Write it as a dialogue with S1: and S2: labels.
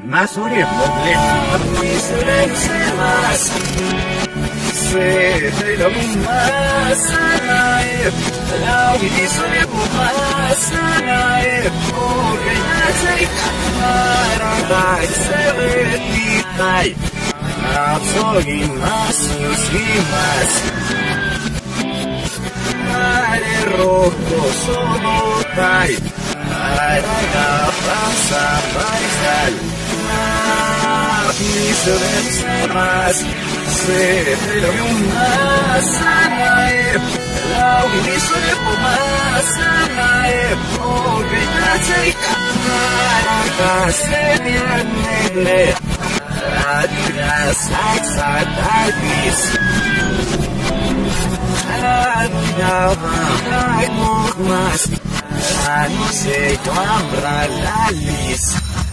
S1: más horrible, mis más se de lo más anae, la vida más anae, porque nace para se repite, absolutamente más y más. Mare rojo solo cae, para la plaza paisal. Mis más se lo más anae, la vida más anae, porque nace para se viene. Adidas, Adidas, Adidas, más, no sé, tu la lis.